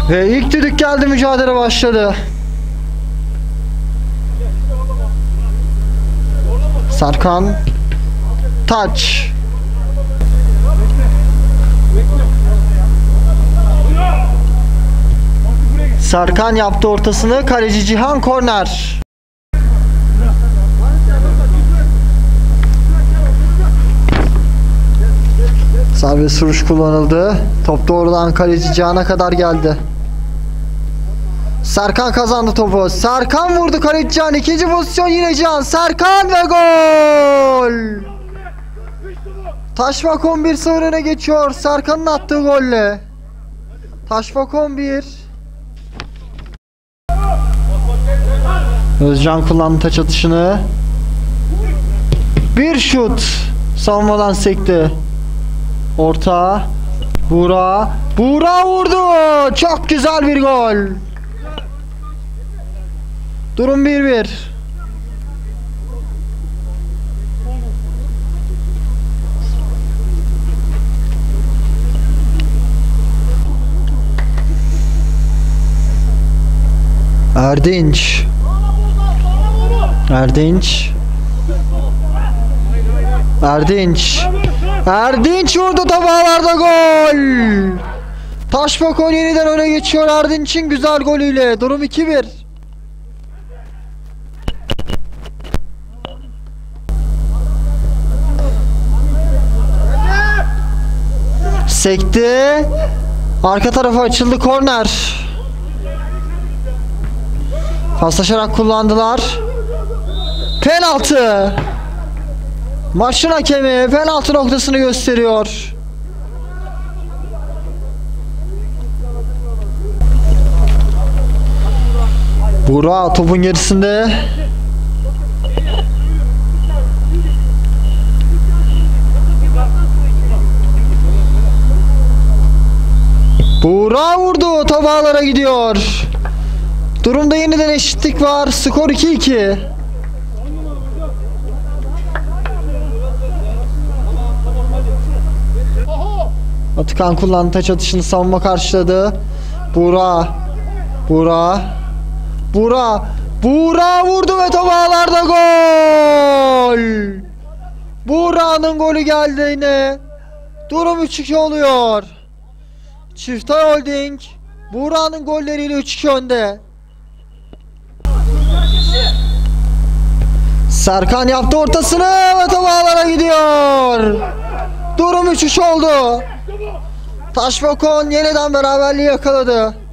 Ve ilk düdük geldi, mücadele başladı. Serkan taç. Serkan yaptı ortasını, kaleci Cihan korner. Serbest vuruş kullanıldı. Top doğrudan kaleci Cihan'a kadar geldi. Serkan kazandı topu. Serkan vurdu, kaleci Cihan. İkinci pozisyon yine Cihan. Serkan ve gol. Taşbak 11-0 öne geçiyor Serkan'ın attığı golle. Taşbak 11. Özcan kullandı taç atışını. Bir şut. Savunmadan sekti. Orta. Buğra. Buğra vurdu. Çok güzel bir gol. Durum 1-1. Erdinç. Erdinç. Erdinç. Erdinç vurdu, tabağlarda gol. Taşbakon yeniden öne geçiyor Erdinç'in güzel golüyle. Durum 2-1. Sekti. Arka tarafa açıldı, korner. Paslaşarak kullandılar. Penaltı. Maçın hakemi penaltı noktasını gösteriyor. Burak topun gerisinde. Burak vurdu, top ağlara gidiyor. Durumda yeniden eşitlik var. Skor 2-2. Atakan kullandı taç atışını, savunma karşıladı. Buğra. Buğra. Buğra. Buğra vurdu ve top ağlarda gol. Buğra'nın golü geldi yine. Durum 3-2 oluyor. Çiftay Holding Buğra'nın golleriyle 3-2 önde. Serkan yaptı ortasını ve top ağlara gidiyor. Durum 3-3 oldu. Taşbakon yeniden beraberliği yakaladı.